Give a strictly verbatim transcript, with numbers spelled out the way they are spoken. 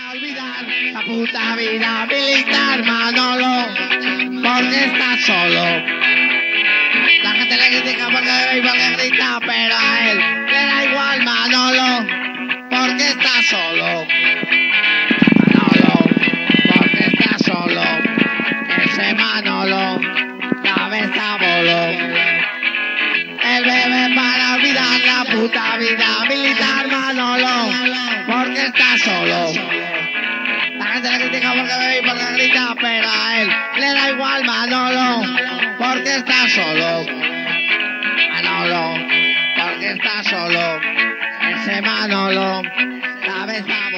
para olvidar la puta vida militar, Manolo, porque está solo. La gente le critica porque bebe y porque grita, pero a él le da igual, Manolo, porque está solo. Manolo, porque está solo. Ese Manolo, cabeza voló. Él bebe para olvidar la puta vida militar, Manolo, porque está solo. La gente le critica porque bebe y porque grita, pero a él le da igual, Manolo, porque está solo. Manolo, porque está solo. Ese Manolo, cabeza